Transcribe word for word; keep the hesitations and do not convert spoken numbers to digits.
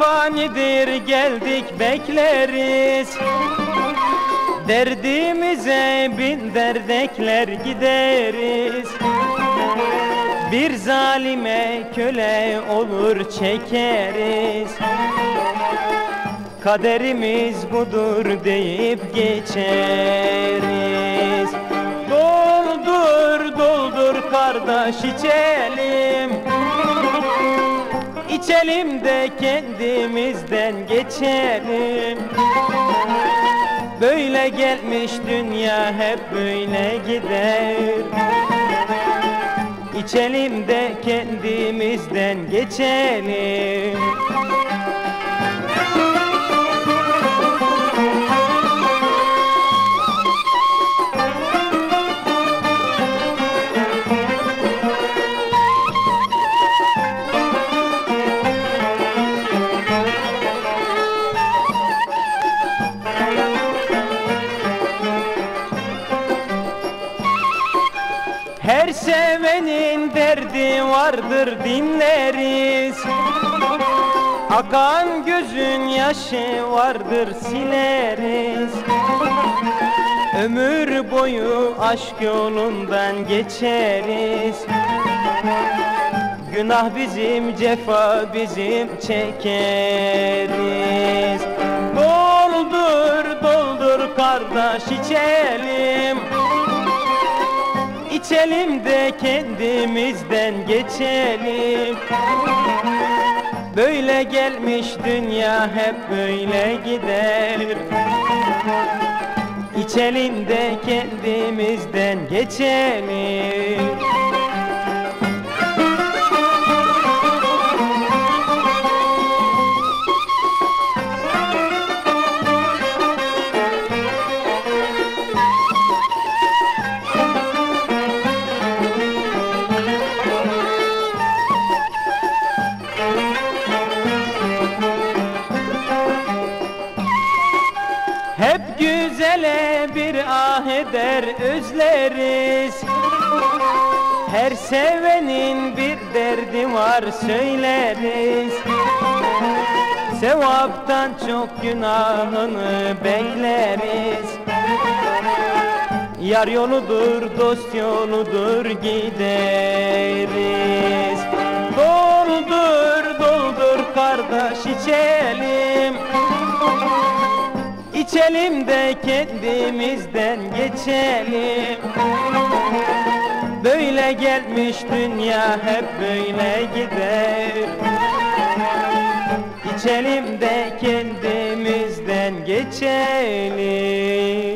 fanidir, geldik bekleriz. Derdimize bin dert ekler gideriz. Bir zalime köle olur çekeriz. Kaderimiz budur deyip geçeriz. Doldur doldur kardeş içelim, İçelim de kendimizden geçelim. Böyle gelmiş dünya, hep böyle gider. İçelim de kendimizden geçelim. Her sevenin derdi vardır, dinleriz. Akan gözün yaşı vardır, sileriz. Ömür boyu aşk yolundan geçeriz. Günah bizim, cefa bizim, çekeriz. Doldur doldur kardeş içelim, İçelim de kendimizden geçelim. Böyle gelmiş dünya, hep böyle gider. İçelim de kendimizden geçelim. Hep güzele bir ah eder özleriz. Her sevenin bir derdi var, söyleriz. Sevaptan çok günahını bekleriz. Yar yoludur, dost yoludur, gideriz. Doldur doldur kardeş içelim, İçelim de kendimizden geçelim. Böyle gelmiş dünya, hep böyle gider. İçelim de kendimizden geçelim.